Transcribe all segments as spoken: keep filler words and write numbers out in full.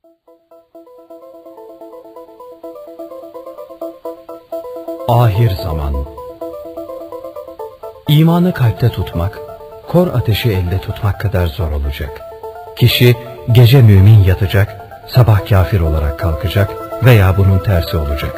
Ahir zaman. İmanı kalpte tutmak, kor ateşi elde tutmak kadar zor olacak. Kişi gece mümin yatacak, sabah kafir olarak kalkacak veya bunun tersi olacak.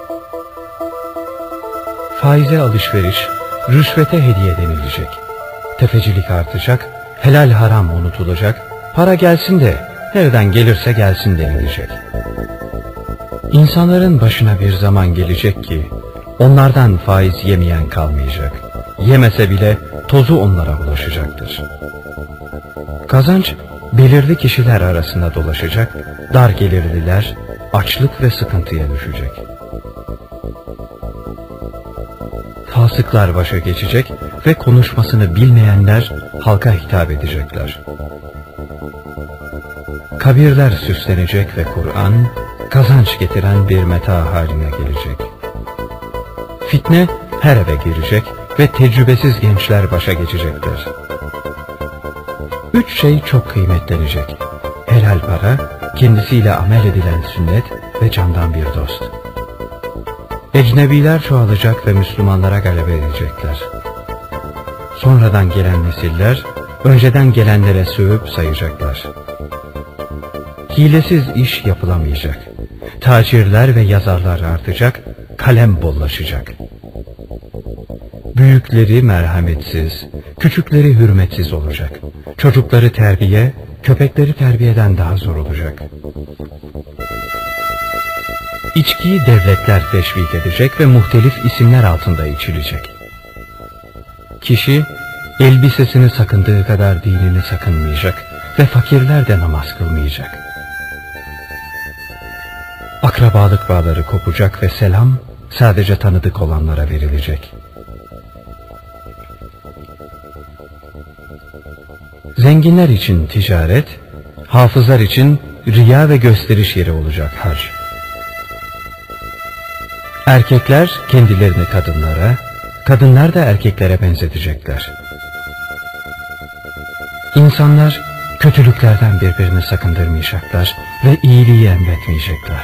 Faize alışveriş, rüşvete hediye denilecek. Tefecilik artacak, helal haram unutulacak, para gelsin de nereden gelirse gelsin denilecek. İnsanların başına bir zaman gelecek ki onlardan faiz yemeyen kalmayacak. Yemese bile tozu onlara ulaşacaktır. Kazanç belirli kişiler arasında dolaşacak, dar gelirliler açlık ve sıkıntıya düşecek. Fasıklar başa geçecek ve konuşmasını bilmeyenler halka hitap edecekler. Kabirler süslenecek ve Kur'an kazanç getiren bir meta haline gelecek. Fitne her eve girecek ve tecrübesiz gençler başa geçecekler. Üç şey çok kıymetlenecek: helal para, kendisiyle amel edilen sünnet ve candan bir dost. Ecnebiler çoğalacak ve Müslümanlara galebe edecekler. Sonradan gelen nesiller önceden gelenlere sövüp sayacaklar. Hilesiz iş yapılamayacak. Tacirler ve yazarlar artacak, kalem bollaşacak. Büyükleri merhametsiz, küçükleri hürmetsiz olacak. Çocukları terbiye, köpekleri terbiyeden daha zor olacak. İçkiyi devletler teşvik edecek ve muhtelif isimler altında içilecek. Kişi elbisesini sakındığı kadar dinini sakınmayacak ve fakirler de namaz kılmayacak. Akrabalık bağları kopacak ve selam sadece tanıdık olanlara verilecek. Zenginler için ticaret, hafızlar için riya ve gösteriş yeri olacak hac. Erkekler kendilerini kadınlara, kadınlar da erkeklere benzetecekler. İnsanlar kötülüklerden birbirini sakındırmayacaklar ve iyiliği emretmeyecekler.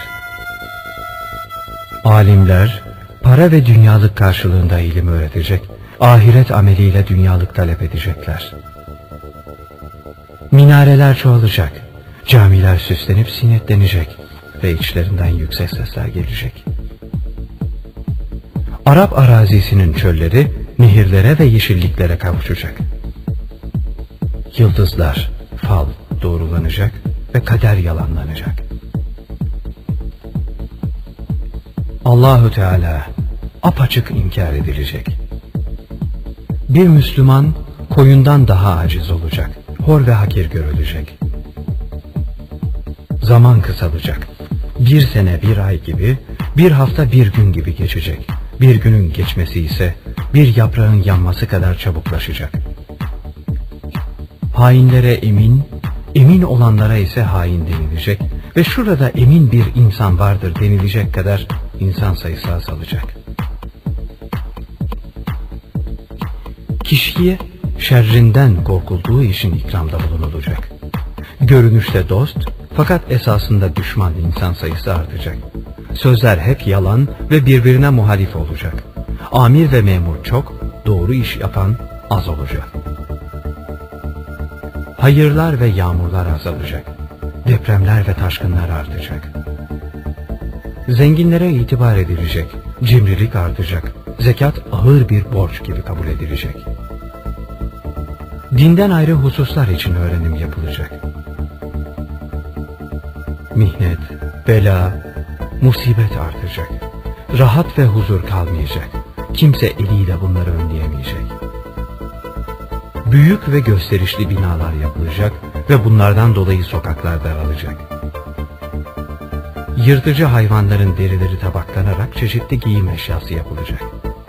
Alimler para ve dünyalık karşılığında ilim öğretecek, ahiret ameliyle dünyalık talep edecekler. Minareler çoğalacak, camiler süslenip sinetlenecek ve içlerinden yüksek sesler gelecek. Arap arazisinin çölleri nehirlere ve yeşilliklere kavuşacak. Yıldızlar, fal doğrulanacak ve kader yalanlanacak. Allahu Teala apaçık inkar edilecek. Bir Müslüman koyundan daha aciz olacak, hor ve hakir görülecek. Zaman kısalacak. Bir sene bir ay gibi, bir hafta bir gün gibi geçecek. Bir günün geçmesi ise bir yaprağın yanması kadar çabuklaşacak. Hainlere emin, emin olanlara ise hain denilecek ve şurada emin bir insan vardır denilecek kadar insan sayısı azalacak. Kişiye şerrinden korkulduğu için ikramda bulunulacak. Görünüşte dost, fakat esasında düşman insan sayısı artacak. Sözler hep yalan ve birbirine muhalif olacak. Amir ve memur çok, doğru iş yapan az olacak. Hayırlar ve yağmurlar azalacak. Depremler ve taşkınlar artacak. Zenginlere itibar edilecek, cimrilik artacak. Zekat ağır bir borç gibi kabul edilecek. Dinden ayrı hususlar için öğrenim yapılacak. Mihnet, bela, musibet artacak. Rahat ve huzur kalmayacak. Kimse eliyle bunları önleyemeyecek. Büyük ve gösterişli binalar yapılacak ve bunlardan dolayı sokaklar daralacak. Yırtıcı hayvanların derileri tabaklanarak çeşitli giyim eşyası yapılacak.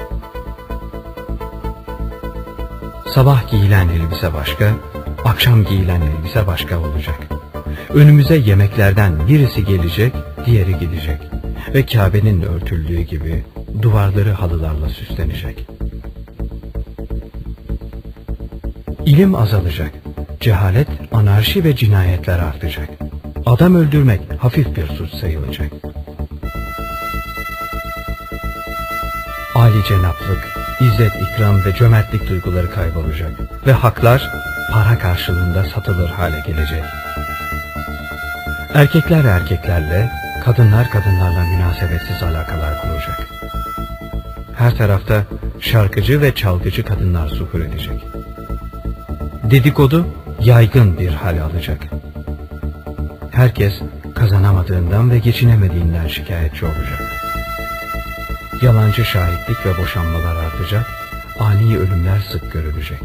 Sabah giyilen elbise başka, akşam giyilen elbise başka olacak. Önümüze yemeklerden birisi gelecek, diğeri gidecek. Ve Kabe'nin örtüldüğü gibi duvarları halılarla süslenecek. İlim azalacak, cehalet, anarşi ve cinayetler artacak. Adam öldürmek hafif bir suç sayılacak. Âli cenaplık, izzet, ikram ve cömertlik duyguları kaybolacak ve haklar para karşılığında satılır hale gelecek. Erkekler erkeklerle, kadınlar kadınlarla münasebetsiz alakalar kuracak. Her tarafta şarkıcı ve çalgıcı kadınlar zuhur edecek. Dedikodu yaygın bir hal alacak. Herkes kazanamadığından ve geçinemediğinden şikayetçi olacak. Yalancı şahitlik ve boşanmalar artacak, ani ölümler sık görülecek.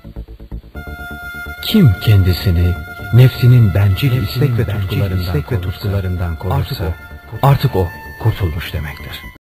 Kim kendisini, nefsinin bencil istek ve tutkularından, istek ve tutkularından korursa, artık o, artık o kurtulmuş demektir.